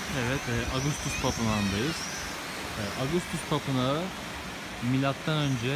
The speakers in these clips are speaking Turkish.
Evet, Augustus Tapınağı'ndayız. Augustus Tapınağı milattan önce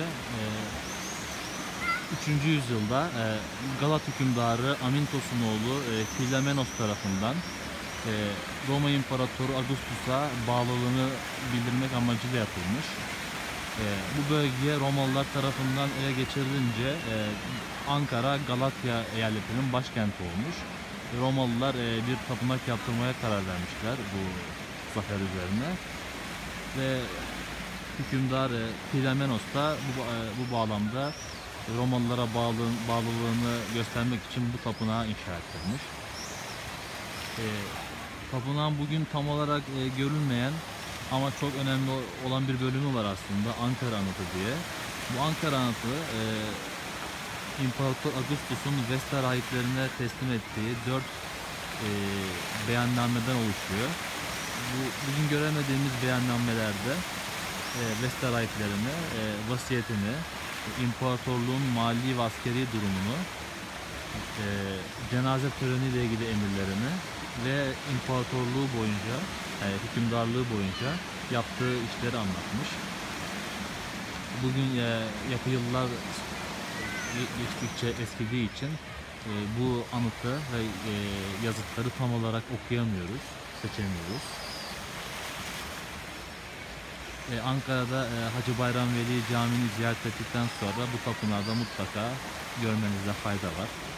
3. yüzyılda Galat hükümdarı Amintos'un oğlu Filamenos tarafından e, Roma İmparatoru Augustus'a bağlılığını bildirmek amacıyla yapılmış. Bu bölge Romalılar tarafından ele geçirilince Ankara Galatya eyaletinin başkenti olmuş. Romalılar bir tapınak yaptırmaya karar vermişler bu zafer üzerine ve hükümdar Filamenos da bu bağlamda Romalılara bağlılığını göstermek için bu tapınağı inşa ettirmiş. E, Tapınağın bugün tam olarak görülmeyen ama çok önemli olan bir bölümü var aslında, Ankara Anıtı diye. Bu Ankara Anıtı İmparator Augustus'un Vesta rahiplerine teslim ettiği 4 beyannameden oluşuyor. Bugün göremediğimiz beyannamelerde Vesta rahiplerine vasiyetini, imparatorluğun mali ve askeri durumunu, cenaze töreniyle ilgili emirlerini ve imparatorluğu boyunca, hükümdarlığı boyunca yaptığı işleri anlatmış. Bugün yapı yıllar geçtikçe eskidiği için bu anıtı ve yazıtları tam olarak okuyamıyoruz, seçemiyoruz. Ankara'da Hacı Bayram Veli Camii'ni ziyaret ettikten sonra bu tapınağı da mutlaka görmenizde fayda var.